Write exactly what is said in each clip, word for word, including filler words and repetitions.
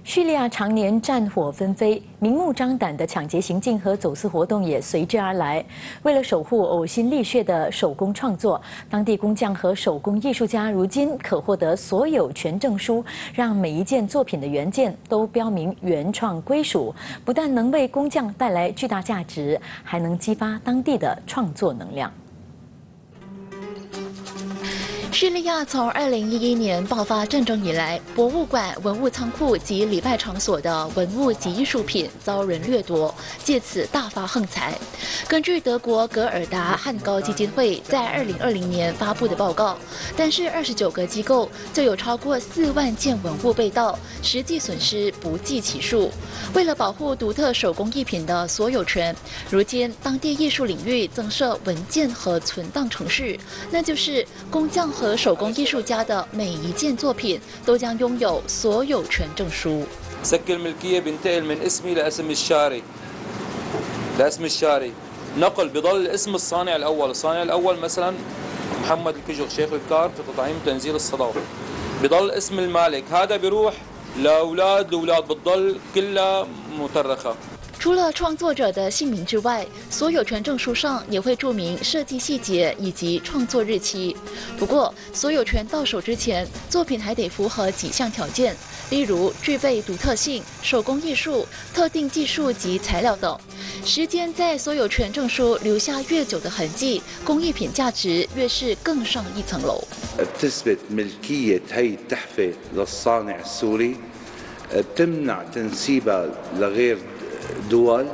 叙利亚常年战火纷飞，明目张胆的抢劫行径和走私活动也随之而来。为了守护呕心沥血的手工创作，当地工匠和手工艺术家如今可获得所有权证书，让每一件作品的原件都标明原创归属，不但能为工匠带来巨大价值，还能激发当地的创作能量。 叙利亚从二零一一年爆发战争以来，博物馆、文物仓库及礼拜场所的文物及艺术品遭人掠夺，借此大发横财。根据德国格尔达汉高基金会在二零二零年发布的报告，单是二十九个机构就有超过四万件文物被盗，实际损失不计其数。为了保护独特手工艺品的所有权，如今当地艺术领域增设文件和存档程序，那就是工匠和 和手工艺术家的每一件作品都将拥有所有权证书。 سجل الملكية بينتقل من اسمي لاسم الشاري لاسم الشاري نقل بضل اسم الصانع الأول الصانع الأول مثلا محمد الكجغ شيخ الكار في تطعيم تنزيل الصدى بضل اسم المالك هذا بيروح لأولاد الأولاد بتضل كلها مترخة 除了创作者的姓名之外，所有权证书上也会注明设计细节以及创作日期。不过，所有权到手之前，作品还得符合几项条件，例如具备独特性、手工艺术、特定技术及材料等。时间在所有权证书留下越久的痕迹，工艺品价值越是更上一层楼。 بتثبت ملكية هي التحفة للصانع السوري بتمنع تنسيبها لغير دول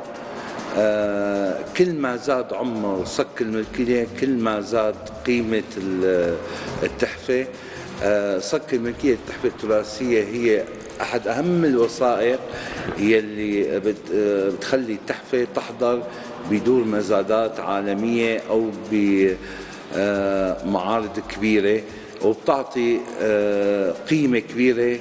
كل ما زاد عمر صك الملكية كل ما زاد قيمة التحفة صك الملكية التحفة التراثية هي أحد أهم الوثائق يلي بتخلي التحفة تحضر بدور مزادات عالمية أو بمعارض كبيرة وبتعطي قيمة كبيرة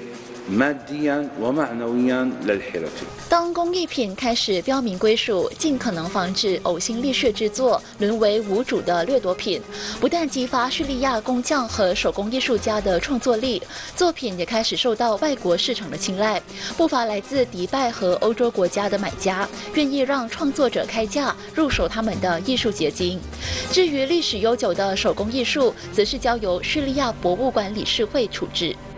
当工艺品开始标明归属，尽可能防止呕心沥血制作沦为无主的掠夺品，不但激发叙利亚工匠和手工艺术家的创作力，作品也开始受到外国市场的青睐。不乏来自迪拜和欧洲国家的买家愿意让创作者开价入手他们的艺术结晶。至于历史悠久的手工艺术，则是交由叙利亚博物馆理事会处置。